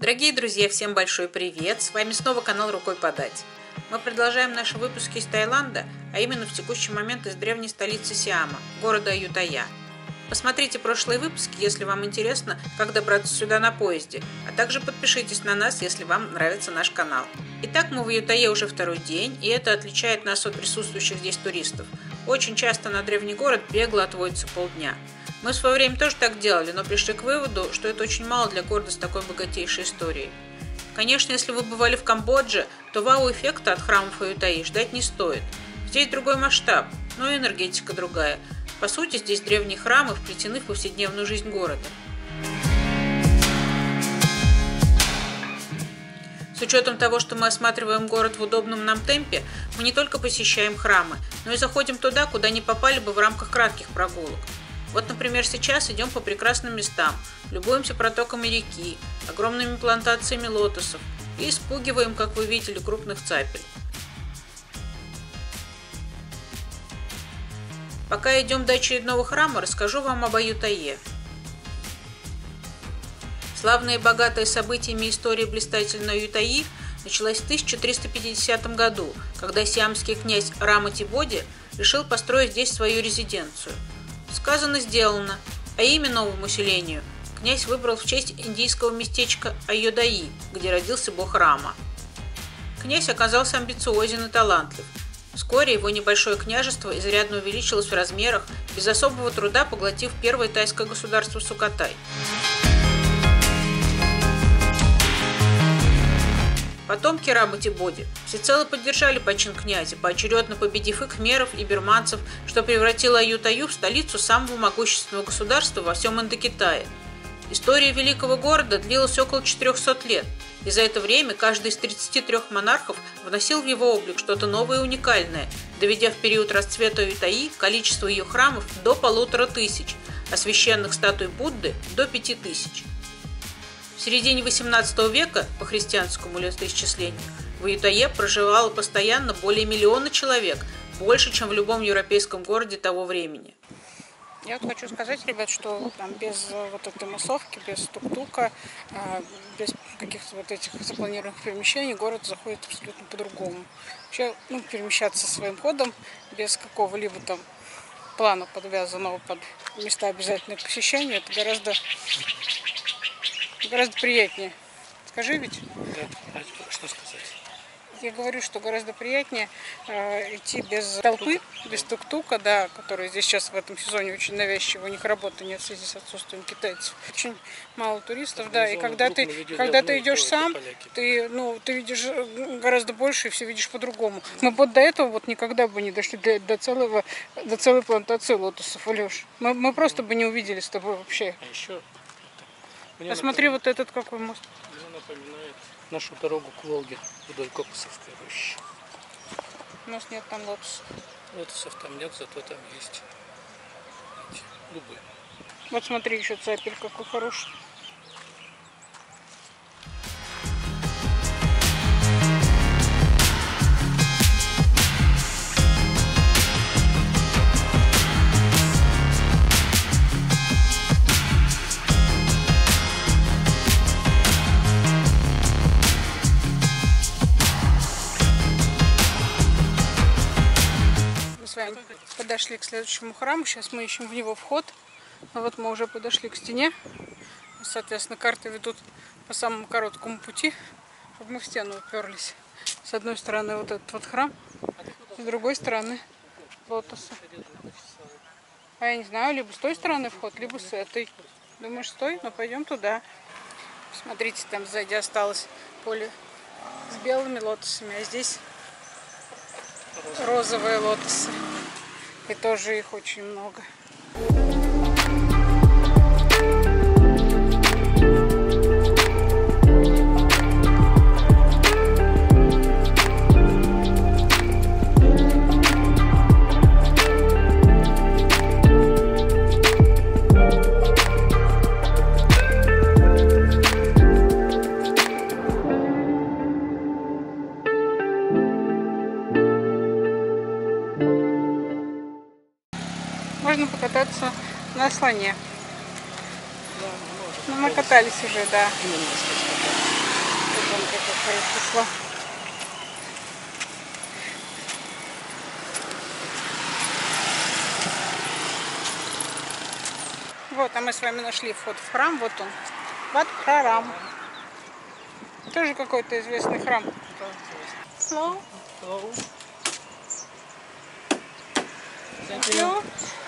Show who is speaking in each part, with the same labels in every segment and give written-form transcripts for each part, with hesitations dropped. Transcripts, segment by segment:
Speaker 1: Дорогие друзья, всем большой привет! С вами снова канал «Рукой подать». Мы продолжаем наши выпуски из Таиланда, а именно в текущий момент из древней столицы Сиама, города Аютая. Посмотрите прошлые выпуски, если вам интересно, как добраться сюда на поезде, а также подпишитесь на нас, если вам нравится наш канал. Итак, мы в Аютае уже второй день, и это отличает нас от присутствующих здесь туристов. Очень часто на древний город бегло отводится полдня. Мы в свое время тоже так делали, но пришли к выводу, что это очень мало для города с такой богатейшей историей. Конечно, если вы бывали в Камбодже, то вау-эффекта от храмов Аютаи ждать не стоит. Здесь другой масштаб, но и энергетика другая. По сути, здесь древние храмы вплетены в повседневную жизнь города. С учетом того, что мы осматриваем город в удобном нам темпе, мы не только посещаем храмы, но и заходим туда, куда не попали бы в рамках кратких прогулок. Вот, например, сейчас идем по прекрасным местам, любуемся протоками реки, огромными плантациями лотосов и испугиваем, как вы видели, крупных цапель. Пока идем до очередного храма, расскажу вам об Аютае. Славная и богатая событиями история блистательной Аютаи началась в 1350 году, когда сиамский князь Рамати-Боди решил построить здесь свою резиденцию. Сказано, сделано, а имя новому селению князь выбрал в честь индийского местечка Айодаи, где родился бог Рама. Князь оказался амбициозен и талантлив. Вскоре его небольшое княжество изрядно увеличилось в размерах, без особого труда поглотив первое тайское государство Сукатай. Потомки Рамати-Боди всецело поддержали почин князя, поочередно победив и кхмеров, и бирманцев, что превратило Аютаю в столицу самого могущественного государства во всем Индокитае. История великого города длилась около 400 лет, и за это время каждый из 33 монархов вносил в его облик что-то новое и уникальное, доведя в период расцвета Аютаи количество ее храмов до 1500, а священных статуй Будды до 5000. В середине XVIII века, по христианскому летоисчислению, в Аютае проживало постоянно более 1 миллиона человек, больше, чем в любом европейском городе того времени.
Speaker 2: Я вот хочу сказать, ребят, что там без вот этой массовки, без тук-тука, без каких-то вот этих запланированных перемещений город заходит абсолютно по-другому. Вообще, перемещаться своим ходом без какого-либо там плана, подвязанного под места обязательного посещения, это гораздо приятнее. Скажи ведь?
Speaker 3: Да, что сказать?
Speaker 2: Я говорю, что гораздо приятнее идти без толпы, без тук-тука, да, который здесь сейчас в этом сезоне очень навязчиво, у них работы нет в связи с отсутствием китайцев. Очень мало туристов, да, и когда ты идешь сам, ты видишь гораздо больше и все видишь по-другому. Мы вот до этого вот никогда бы не дошли до целой плантации лотосов, Алеш. Мы просто бы не увидели с тобой вообще.
Speaker 3: А еще
Speaker 2: посмотри, вот этот какой мост.
Speaker 3: Мне напоминает нашу дорогу к Волге вдоль Кокосовской рощи.
Speaker 2: У нас нет там лотосов.
Speaker 3: Лотосов там нет, зато там есть дубы.
Speaker 2: Вот смотри, еще цапель какой хороший. С вами подошли к следующему храму. Сейчас мы ищем в него вход. Вот мы уже подошли к стене. Соответственно, карты ведут по самому короткому пути, чтобы мы в стену уперлись. С одной стороны вот этот вот храм, с другой стороны лотосы. А я не знаю, либо с той стороны вход, либо с этой. Думаешь, с той? Но пойдем туда. Смотрите, там сзади осталось поле с белыми лотосами, а здесь розовые лотосы. И тоже их очень много. Можно покататься на слоне.
Speaker 3: Да,
Speaker 2: Ну, мы катались уже, да.
Speaker 3: Именно здесь катались.
Speaker 2: Вон как хорошо шло. Вот, а мы с вами нашли вход в храм. Вот он. Ват Прарам. Тоже какой-то известный храм. Hello.
Speaker 3: Hello.
Speaker 2: Thank you.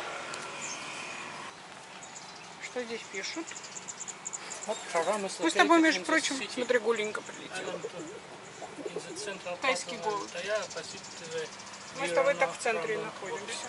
Speaker 2: Что здесь пишут? Мы с тобой, между прочим, смотри, Гуленька прилетела. Тайский голубь. Мы с тобой так в центре находимся.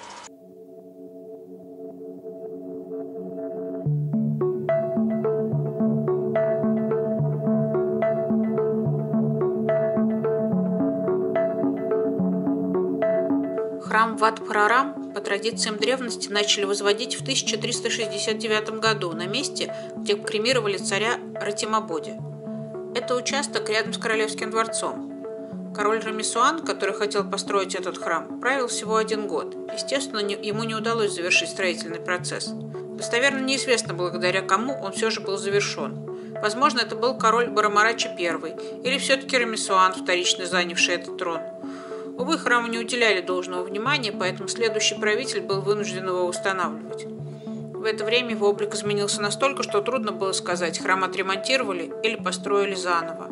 Speaker 1: Храм Ват Прарам по традициям древности начали возводить в 1369 году на месте, где кремировали царя Ратимабоди. Это участок рядом с Королевским дворцом. Король Рамесуан, который хотел построить этот храм, правил всего 1 год. Естественно, ему не удалось завершить строительный процесс. Достоверно неизвестно, благодаря кому он все же был завершен. Возможно, это был король Барамарача I, или все-таки Рамесуан, вторично занявший этот трон. Увы, храму не уделяли должного внимания, поэтому следующий правитель был вынужден его восстанавливать. В это время его облик изменился настолько, что трудно было сказать, храм отремонтировали или построили заново.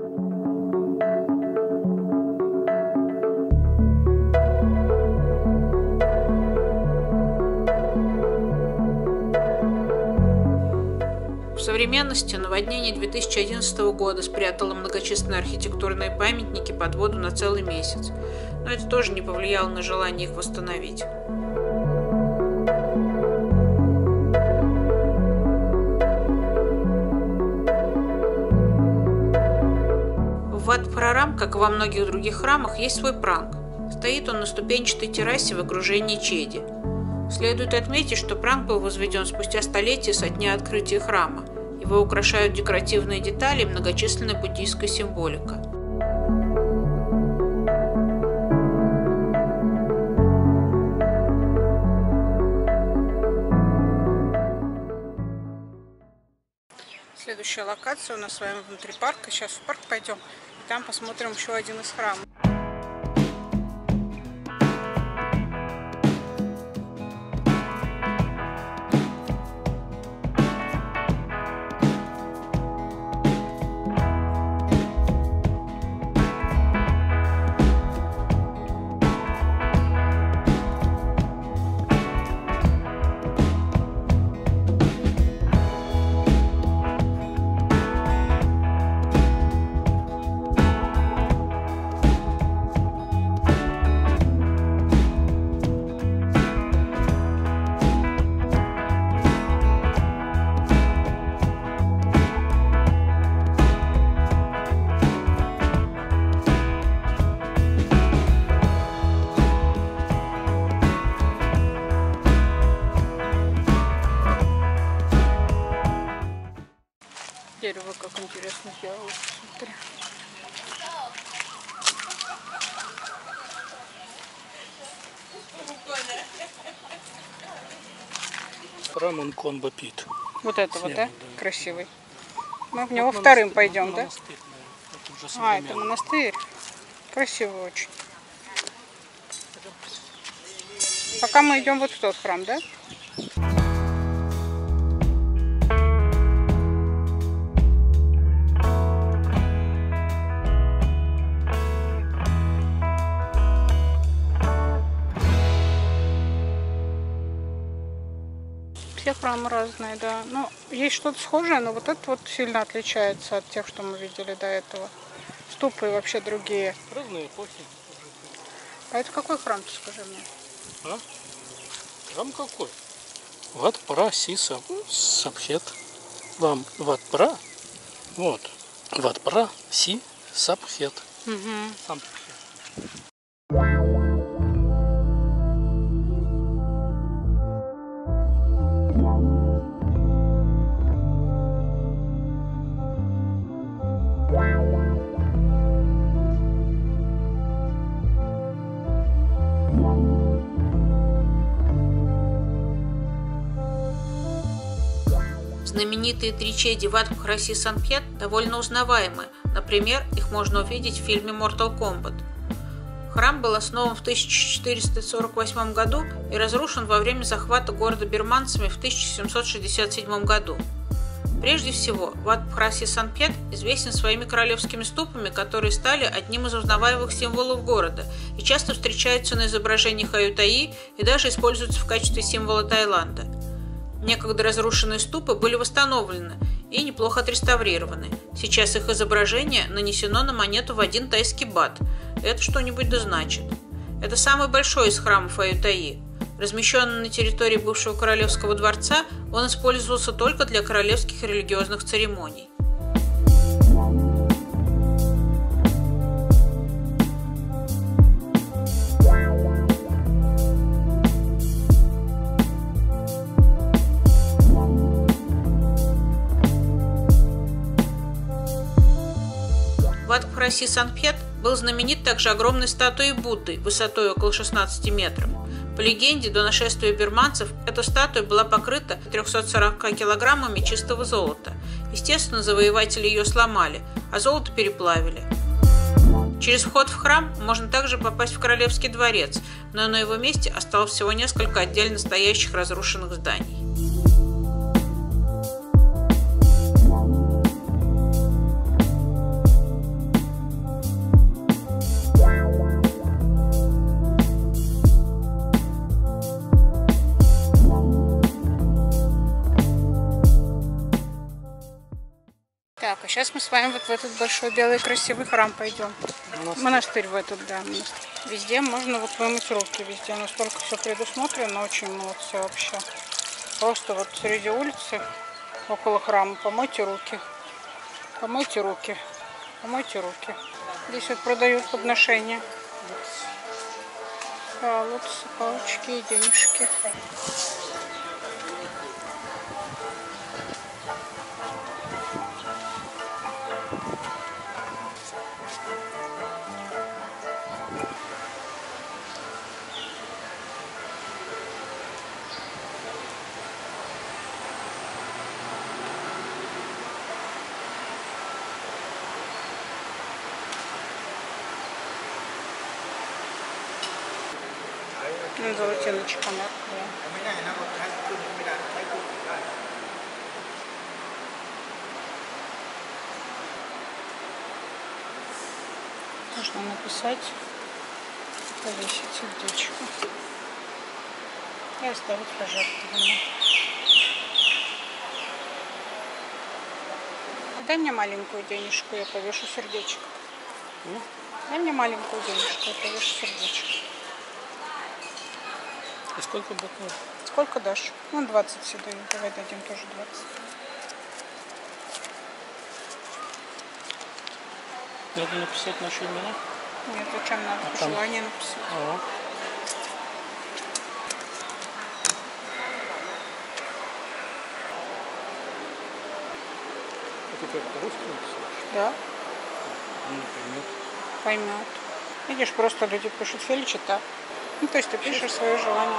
Speaker 1: В современности наводнение 2011 года спрятало многочисленные архитектурные памятники под воду на целый месяц, но это тоже не повлияло на желание их восстановить. В Ват Прарам, как и во многих других храмах, есть свой пранг. Стоит он на ступенчатой террасе в окружении чади. Следует отметить, что пранг был возведен спустя столетия со дня открытия храма. Его украшают декоративные детали и многочисленная буддийская символика.
Speaker 2: Следующая локация у нас с вами внутри парка. Сейчас в парк пойдем, и там посмотрим еще один из храмов. Дерево как интересно сделано. Смотри.
Speaker 3: Храм Анконба Пит.
Speaker 2: Вот это вот, да?
Speaker 3: Да.
Speaker 2: Красивый. Мы в него вторым пойдем, да?
Speaker 3: Монастырь, это уже
Speaker 2: А, это
Speaker 3: современный.
Speaker 2: монастырь. Красивый очень. Пока мы идем вот в тот храм, да? Все храмы разные, да. Ну, есть что-то схожее, но вот это вот сильно отличается от тех, что мы видели до этого. Ступы вообще другие.
Speaker 3: Разные эпохи.
Speaker 2: А это какой храм, ты скажи мне?
Speaker 3: А? Храм какой? Ват Пра Сиса Сабхет. Вам Ват Пра. Вот. Ват Пра Си Сабхет.
Speaker 2: Угу.
Speaker 3: Сам.
Speaker 1: В Знаменитые три чади Ват-Бхараси Санпет довольно узнаваемы, например, их можно увидеть в фильме Mortal Kombat. Храм был основан в 1448 году и разрушен во время захвата города бирманцами в 1767 году. Прежде всего, Ват-Бхараси Санпет известен своими королевскими ступами, которые стали одним из узнаваемых символов города и часто встречаются на изображениях Аютаи и даже используются в качестве символа Таиланда. Некогда разрушенные ступы были восстановлены и неплохо отреставрированы. Сейчас их изображение нанесено на монету в 1 тайский бат. Это что-нибудь да значит. Это самый большой из храмов Аютаи. Размещенный на территории бывшего королевского дворца, он использовался только для королевских религиозных церемоний. Ват-Бхараси Санпет был знаменит также огромной статуей Будды высотой около 16 метров. По легенде, до нашествия бирманцев эта статуя была покрыта 340 килограммами чистого золота. Естественно, завоеватели ее сломали, а золото переплавили. Через вход в храм можно также попасть в Королевский дворец, но на его месте осталось всего несколько отдельно стоящих разрушенных зданий.
Speaker 2: Так, а сейчас мы с вами вот в этот большой белый красивый храм пойдем. Монастырь в этот, да. Везде можно вот вымыть руки, везде настолько все предусмотрено, очень молодцы вообще. Просто вот среди улицы, около храма, помойте руки. Помойте руки. Помойте руки. Здесь вот продают подношения. Колодцы, палочки и денежки. Золотиночка мертвая. Можно написать, повесить сердечко и оставить пожертвование. Дай мне маленькую денежку, я повешу сердечко. Дай мне маленькую денежку, я повешу сердечко.
Speaker 3: И сколько боков?
Speaker 2: Сколько дашь? Ну, 20 сюда. Давай дадим тоже 20.
Speaker 3: Надо написать наши имена?
Speaker 2: Нет, зачем надо пожелание написать?
Speaker 3: Ага. Это как по-русски написать?
Speaker 2: Да.
Speaker 3: Он не поймет.
Speaker 2: Поймет. Видишь, просто люди пишут фельчита. Ну, то есть ты пишешь свое желание.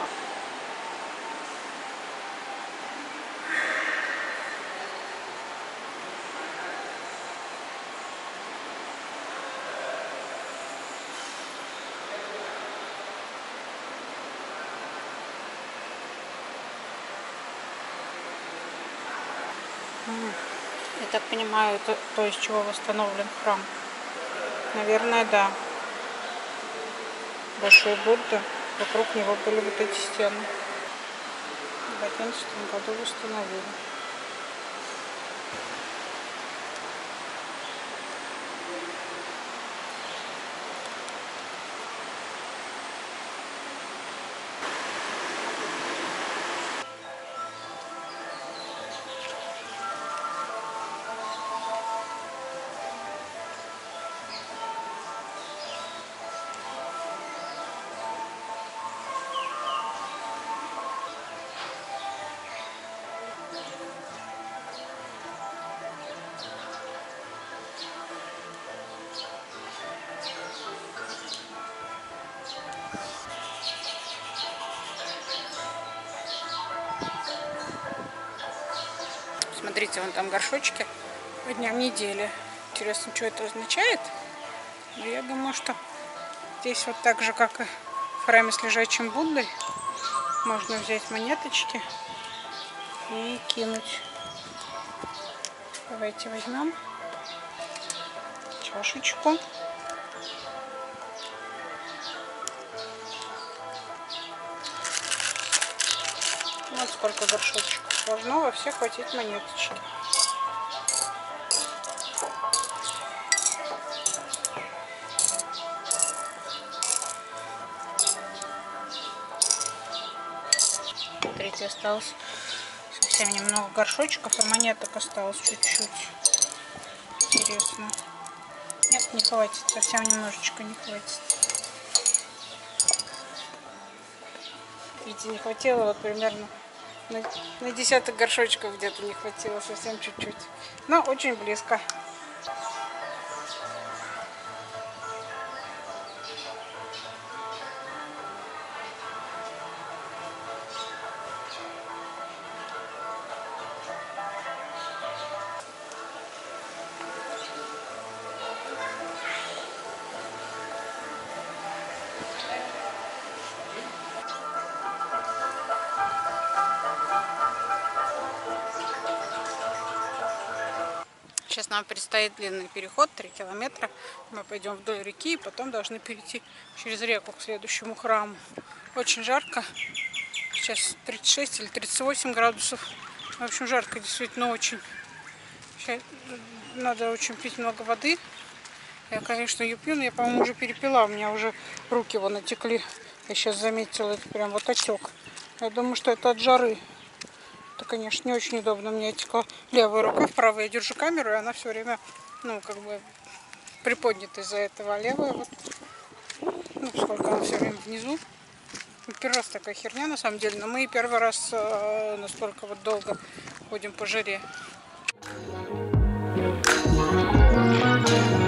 Speaker 2: Я так понимаю, это то, из чего восстановлен храм. Наверное, да. Большой Будда. Вокруг него были вот эти стены. В 2011 году восстановили. Смотрите, вон там горшочки по дням недели. Интересно, что это означает? Но я думаю, что здесь вот так же, как и в храме с лежачим Буддой, можно взять монеточки и кинуть. Давайте возьмем чашечку. Вот сколько горшочков. Должно во всех хватить монеточки. Смотрите, осталось совсем немного горшочков, и монеток осталось чуть-чуть. Интересно. Нет, не хватит, совсем немножечко не хватит. Видите, не хватило вот примерно на десяток горшочков где-то не хватило, совсем чуть-чуть. Но очень близко. Сейчас нам предстоит длинный переход, 3 километра. Мы пойдем вдоль реки и потом должны перейти через реку к следующему храму. Очень жарко. Сейчас 36 или 38 градусов. В общем, жарко действительно очень. Сейчас надо очень пить много воды. Я, конечно, ее пью, но я, по-моему, уже перепила. У меня уже руки вон натекли. Я сейчас заметила, это прям вот отек. Я думаю, что это от жары. Это, конечно, не очень удобно. Мне текла левая рука, в правой я держу камеру, и она все время, ну, как бы приподнята из-за этого. А левая вот, ну, сколько она все время внизу. Первый раз такая херня, на самом деле. Но мы и первый раз настолько вот долго ходим по жаре.